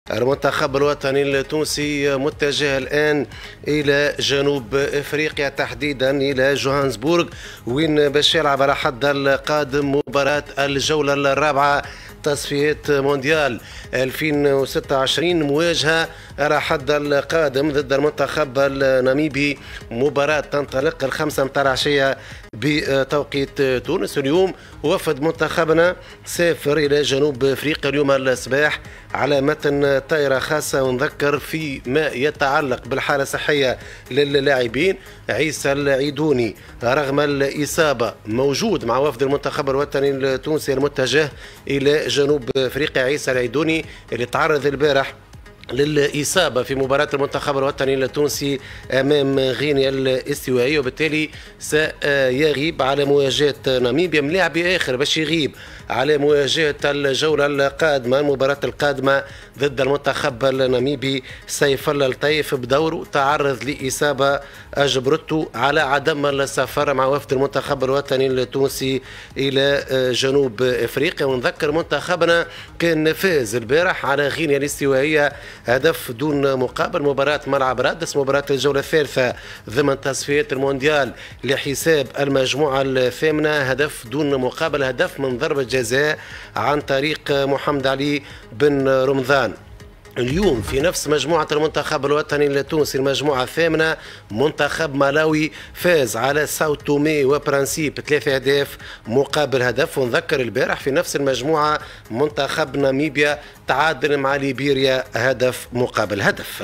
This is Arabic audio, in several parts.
المنتخب الوطني التونسي متجه الآن إلى جنوب إفريقيا، تحديدا إلى جوهانسبورغ، وين باش يلعب على حد القادم مباراة الجولة الرابعة تصفيات مونديال 2026، مواجهة على حد القادم ضد المنتخب الناميبي. مباراة تنطلق 5 متاع العشية بتوقيت تونس. اليوم وفد منتخبنا سافر إلى جنوب أفريقيا اليوم الصباح على متن طائرة خاصة، ونذكر في ما يتعلق بالحالة الصحية للاعبين. عيسى العيدوني رغم الإصابة موجود مع وفد المنتخب الوطني التونسي المتجه إلى جنوب أفريقيا. عيسى العيدوني اللي تعرض البارح للإصابة في مباراة المنتخب الوطني التونسي أمام غينيا الاستوائية، وبالتالي سيغيب على مواجهة ناميبيا. ملاعب آخر باش يغيب على مواجهة الجولة القادمة، المباراة القادمة ضد المنتخب الناميبي. سيف الله الطيف بدوره تعرض لإصابة أجبرته على عدم السفر مع وفد المنتخب الوطني التونسي إلى جنوب أفريقيا. ونذكر منتخبنا كان فاز البارح على غينيا الاستوائية هدف دون مقابل. مباراة ملعب رادس، مباراة الجولة الثالثة ضمن تصفيات المونديال لحساب المجموعة الثامنة، هدف دون مقابل، هدف من ضربة جزاء عن طريق محمد علي بن رمضان. اليوم في نفس مجموعة المنتخب الوطني التونسي المجموعة الثامنة، منتخب مالاوي فاز على ساو تومي وبرانسيب 3 أهداف مقابل هدف. ونذكر البارح في نفس المجموعة منتخب ناميبيا تعادل مع ليبيريا هدف مقابل هدف.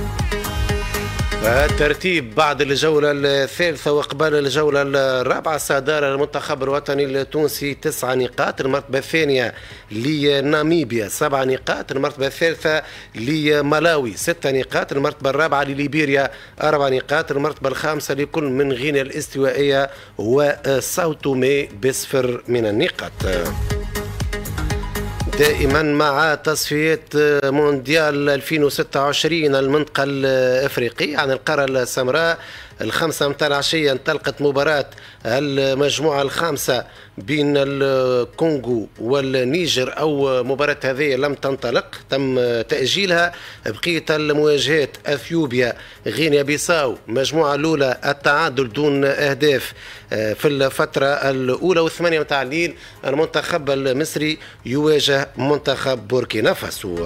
الترتيب بعد الجولة الثالثة وقبل الجولة الرابعة: صدارة المنتخب الوطني التونسي 9 نقاط، المرتبة الثانية لناميبيا 7 نقاط، المرتبة الثالثة لمالاوي 6 نقاط، المرتبة الرابعة لليبيريا 4 نقاط، المرتبة الخامسة لكل من غينيا الاستوائية وساو تومي ب0 من النقاط. دائما مع تصفيات مونديال 2026 المنطقة الافريقية عن القارة السمراء، 5 متاع العشية انطلقت مباراة المجموعة الخامسة بين الكونغو والنيجر، أو مباراة هذه لم تنطلق، تم تأجيلها. بقية المواجهات أثيوبيا غينيا بيساو المجموعة الأولى التعادل دون أهداف في الفترة الأولى، و8 متاع الليل المنتخب المصري يواجه منتخب بوركينا فاسو.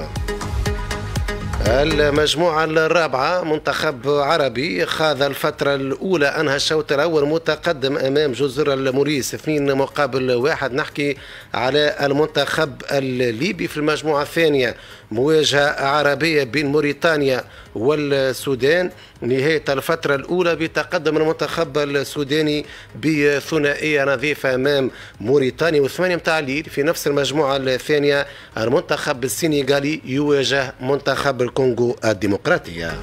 المجموعة الرابعة منتخب عربي خاض الفترة الأولى، أنهى الشوط الأول متقدم أمام جزر الموريس 2 مقابل 1. نحكي على المنتخب الليبي. في المجموعة الثانية مواجهة عربية بين موريتانيا والسودان، نهاية الفترة الأولى بتقدم المنتخب السوداني بثنائية نظيفة أمام موريتانيا. و8 متاع الليل في نفس المجموعة الثانية المنتخب السنغالي يواجه منتخب الكونغو الديمقراطية.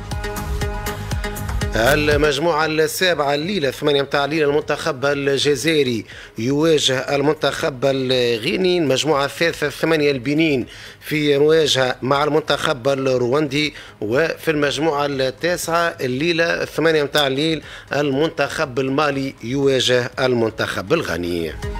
المجموعة السابعة الليلة 8 متاع الليل المنتخب الجزائري يواجه المنتخب الغيني. المجموعة الثالثة 8 البنين في مواجهة مع المنتخب الرواندي. وفي المجموعة التاسعة الليلة 8 متاع الليل المنتخب المالي يواجه المنتخب الغني.